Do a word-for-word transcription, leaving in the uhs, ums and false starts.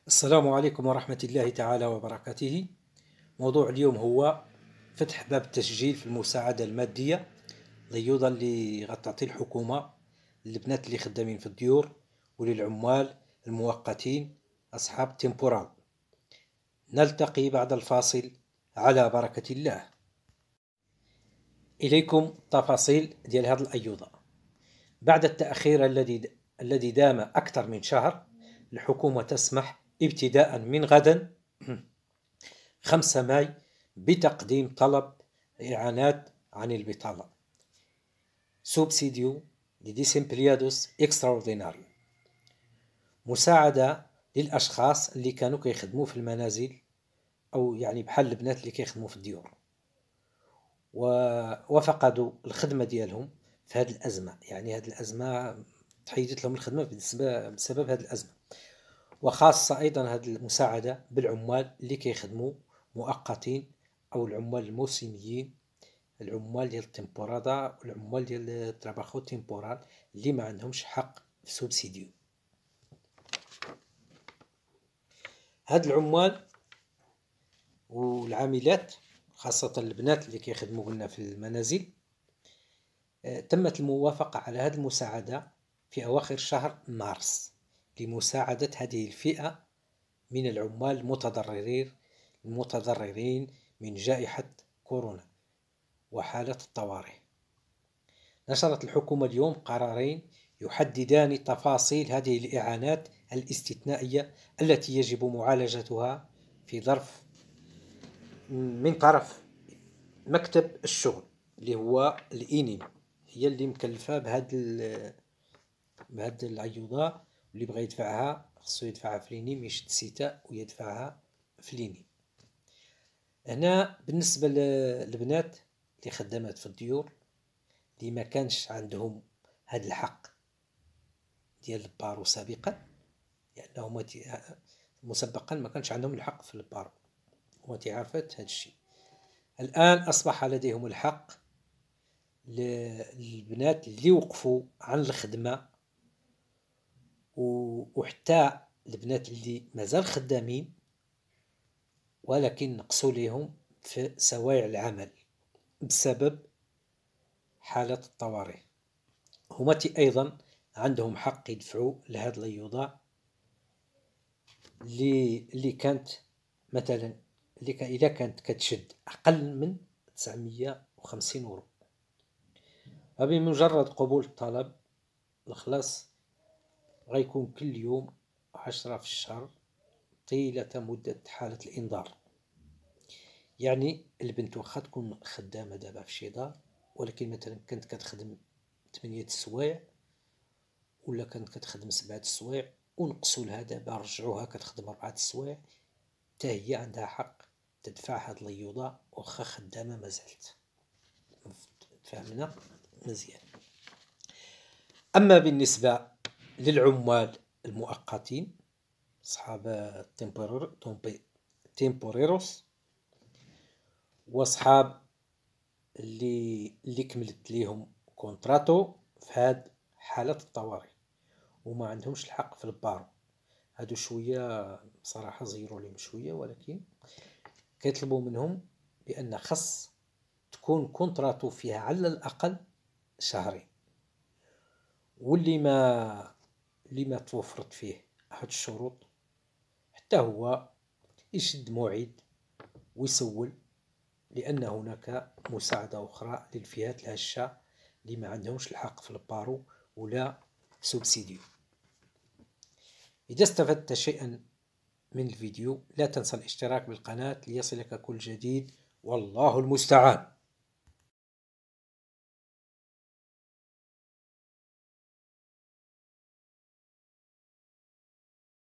السلام عليكم ورحمة الله تعالى وبركاته. موضوع اليوم هو فتح باب التسجيل في المساعدة المادية الأيضا اللي غتعطي الحكومة للبنات اللي خدامين في الديور وللعمال المؤقتين أصحاب تيمبورال. نلتقي بعد الفاصل على بركة الله. إليكم التفاصيل ديال هذه الأيضة. بعد التأخير الذي الذي دام أكثر من شهر، الحكومة تسمح ابتداء من غدا خمسة ماي بتقديم طلب إعانات عن البطالة سوبسيديو لديسيمبليادوس إكستراورديناريو، مساعدة للأشخاص اللي كانوا كيخدموا في المنازل أو يعني بحال البنات اللي كيخدموا في الديور وفقدوا الخدمة ديالهم في هذه الأزمة. يعني هذه الأزمة تحيدت لهم الخدمة بسبب هذه الأزمة. وخاصة أيضا هذه المساعدة بالعمال اللي كيخدموا مؤقتين أو العمال الموسميين، العمال ديال التمبورادا والعمال ديال التراباخو تيمبورال اللي ما عندهمش حق في سوبسيديو. هاد العمال والعاملات خاصة البنات اللي كيخدموا قلنا في المنازل، تمت الموافقة على هذه المساعدة في أواخر شهر مارس لمساعدة هذه الفئة من العمال المتضررين المتضررين من جائحة كورونا وحالة الطوارئ. نشرت الحكومة اليوم قرارين يحددان تفاصيل هذه الإعانات الاستثنائية التي يجب معالجتها في ظرف من طرف مكتب الشغل اللي هو الإينيم، هي اللي مكلفة بهذه بهذه العيوضة، واللي بغى يدفعها خصو يدفعها في لينيم، يشد سيتا ويدفعها في لينيم. هنا بالنسبة للبنات اللي خدامات في الديور اللي ما كانش عندهم هذا الحق ديال البارو سابقا، لأنهم مسبقا ما كانش عندهم الحق في البارو وما عرفت هذا الشيء. الآن أصبح لديهم الحق للبنات اللي وقفوا عن الخدمة، وحتى البنات اللي مازال خدامين ولكن نقصوا ليهم في سوايع العمل بسبب حالة الطوارئ، هما أيضا عندهم حق يدفعوا لهذه الأيوضة اللي اللي كانت مثلا اللي كان إذا كانت كتشد أقل من تسعمية وخمسين أورو. وبمجرد قبول الطلب الخلاص غيكون كل يوم عشرة في الشهر طيلة مدة حالة الإنذار. يعني البنت واخا تكون خدامة دابا في شي دار، ولكن مثلا كانت كتخدم ثمانية السوايع ولا كانت كتخدم سبعة السوايع ونقصوا لها دابا رجعوها كتخدم أربعة السوايع، حتى هي عندها حق تدفع هاد الأيوضة واخا خدامة مازالت. فهمنا مزيان. أما بالنسبة للعمال المؤقتين أصحاب تيمبوريروس وأصحاب اللي اللي كملت ليهم كونتراتو في هاد حالة الطوارئ وما عندهمش الحق في البارو، هادو شوية بصراحة زيروا لهم شوية، ولكن كيطلبوا منهم بأن خص تكون كونتراتو فيها على الأقل شهرين، واللي ما اللي ما توفرت فيه هاد الشروط حتى هو يشد موعد ويسول، لأن هناك مساعدة أخرى للفئات الهشة اللي ما عندهمش الحق في البارو ولا سوبسيديو. إذا استفدت شيئا من الفيديو لا تنسى الاشتراك بالقناة ليصلك كل جديد، والله المستعان.